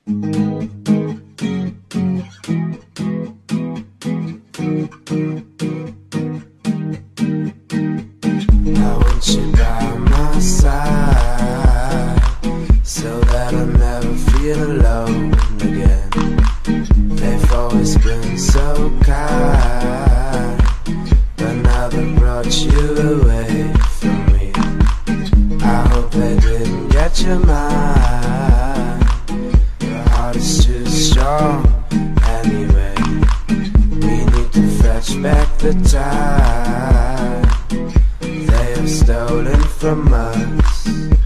want you by my side, so that I'll never feel alone again. They've always been so kind, but now they brought you away from me. I hope they didn't get your mind. Your heart is too strong anyway. We need to fetch back the time they have stolen from us.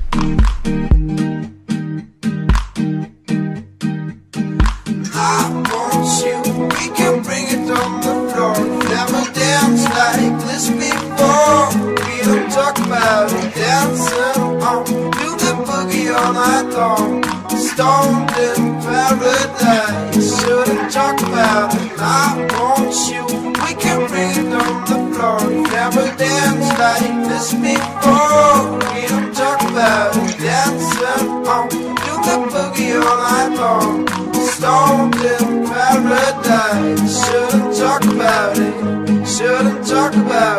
I want you, we can bring it on the floor. Never danced like this before. We don't talk about it, dancing on, do the boogie all night long. Stoned in paradise, shouldn't talk about it. I want you, we can bring it on the floor. Never danced like this before. We don't talk about it, dancing on, do the boogie all night long. Stoned in paradise, shouldn't talk about it, shouldn't talk about it.